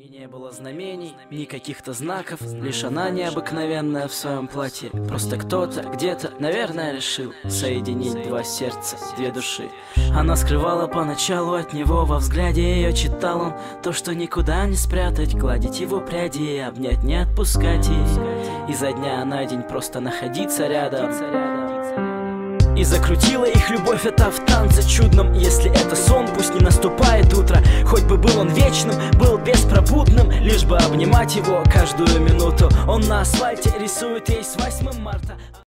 И не было знамений, ни каких-то знаков, лишь она необыкновенная в своем платье. Просто кто-то где-то, наверное, решил соединить два сердца, две души. Она скрывала поначалу от него, во взгляде ее читал он то, что никуда не спрятать, гладить его пряди и обнять, не отпускать и изо дня на день просто находиться рядом. И закрутила их любовь эта в танце чудном. Если это сон, пусть не наступает утро. Хоть бы был он вечным, был беспробудным, лишь бы обнимать его каждую минуту. Он на асфальте рисует ей с 8 марта.